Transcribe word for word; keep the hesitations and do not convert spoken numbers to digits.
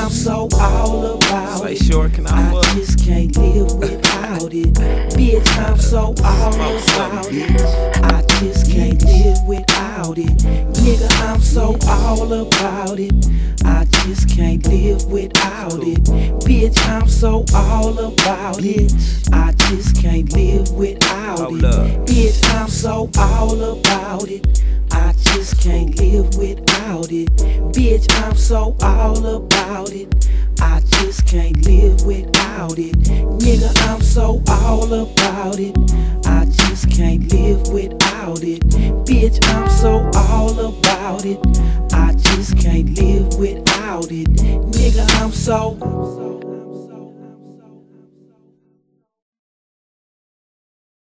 I'm so all about Say it. short, can I I fuck? just can't live without it. Bitch, I'm so all about it. I just can't live without it. Nigga, I'm so all about it. I just can't live without it. Bitch, I'm so all about it. I just can't live without it. Bitch, I'm so all about it. I just can't live without it. Bitch, I'm so all about it. I just can't live without it. Nigga, I'm so all about it. I just can't live without it. Bitch, I'm so all about it. I just can't live without it. Nigga, I'm so